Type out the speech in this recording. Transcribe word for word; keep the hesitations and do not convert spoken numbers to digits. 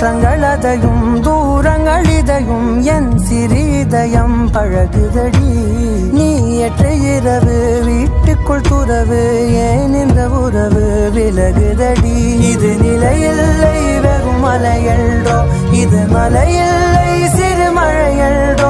மாற்றங்களதையும் தூரங்களிதையும் என் சிறிதயம் பழகுதடி. நீ எற்ற இரவு வீட்டுக்குள் துறவு ஏன் இந்த உறவு விலகுதடி. இது நிலையில்லை வெறும் மலையல்றோ, இது மலையில்லை சிறு மழையல்றோ.